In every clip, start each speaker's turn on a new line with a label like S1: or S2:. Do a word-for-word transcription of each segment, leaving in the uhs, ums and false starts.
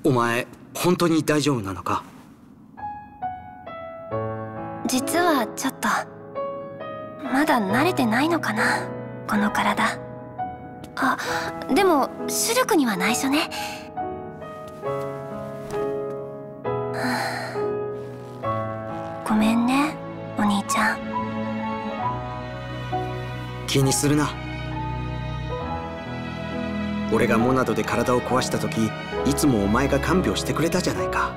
S1: お前本当に大丈夫なのか？
S2: 実はちょっとまだ慣れてないのかな、この体。あ、でもシュルクには内緒ね。ごめんね、お兄ちゃん。
S1: 気にするな。俺がモナドで体を壊した時、いつもお前が看病してくれたじゃないか。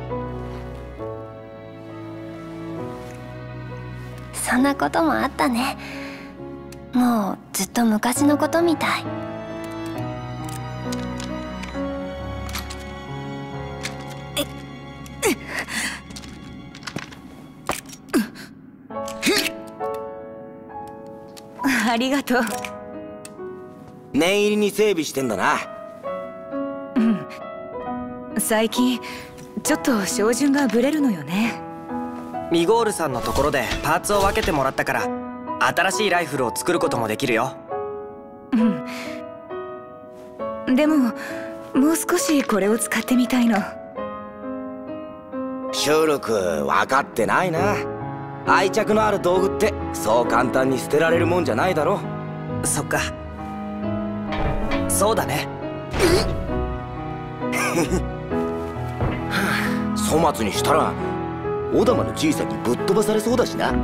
S2: そんなこともあったね。もうずっと昔のことみたい。
S3: ありがとう。
S4: 念入りに整備してんだな。
S3: うん。最近ちょっと照準がブレるのよね。
S5: ミゴールさんのところでパーツを分けてもらったから、新しいライフルを作ることもできるよ。
S3: うん。でももう少しこれを使ってみたいの。
S4: シュルク、分かってないな。愛着のある道具ってそう簡単に捨てられるもんじゃないだろ。
S5: そっか、そうだね。
S4: 粗末にしたらオダマのじいさんにぶっ飛ばされそうだしな。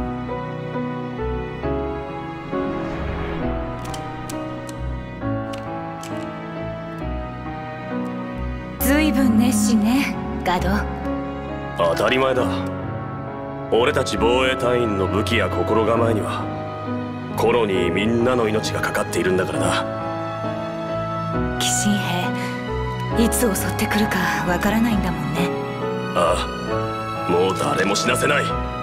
S3: ずいぶん熱心ね、ガド。
S6: 当たり前だ。俺たち防衛隊員の武器や心構えにはコロニーみんなの命がかかっているんだからな。
S3: 鬼神兵、いつ襲ってくるかわからないんだもんね。
S6: ああ、もう誰も死なせない。